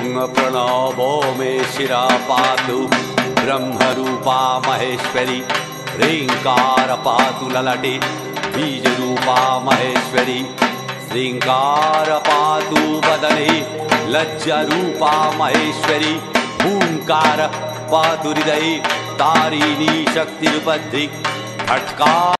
प्रणवो मे शिरा पातु ब्रह्मरूपा महेश्वरी ह्रीङ्कार पातु ललटे बीजरूपा महेश्वरी श्रीङ्कार पातु वदने लज्जारूपा महेश्वरी हूङ्कार पातु हृदये तारिणी शक्तिरुपद्रि खट्का